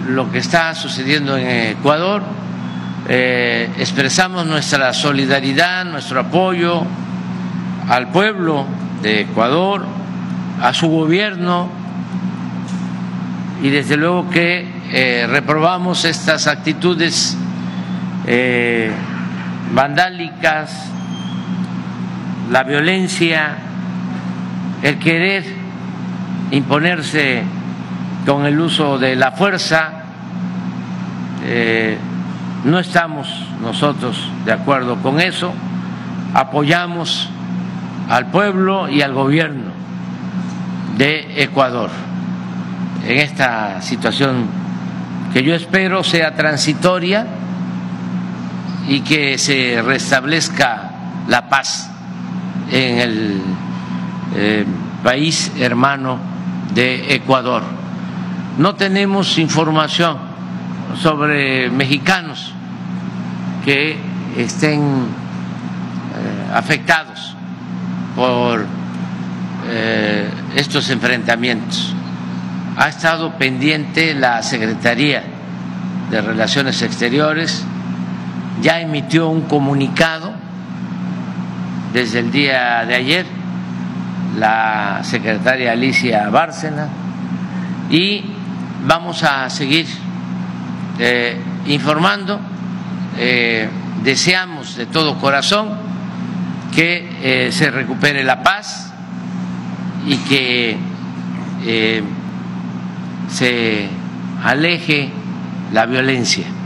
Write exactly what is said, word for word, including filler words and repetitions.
lo que está sucediendo en Ecuador. Eh, expresamos nuestra solidaridad, nuestro apoyo al pueblo de Ecuador, a su gobierno, y desde luego que eh, reprobamos estas actitudes eh, vandálicas, la violencia, el querer imponerse con el uso de la fuerza. Eh, no estamos nosotros de acuerdo con eso, apoyamos al pueblo y al gobierno de Ecuador en esta situación que yo espero sea transitoria y que se restablezca la paz en el eh, país hermano de Ecuador. No tenemos información sobre mexicanos que estén eh, afectados por eh, estos enfrentamientos. Ha estado pendiente la Secretaría de Relaciones Exteriores, ya emitió un comunicado desde el día de ayer la secretaria Alicia Bárcena, y vamos a seguir eh, informando. Eh, deseamos de todo corazón que eh, se recupere la paz y que eh, se aleje la violencia.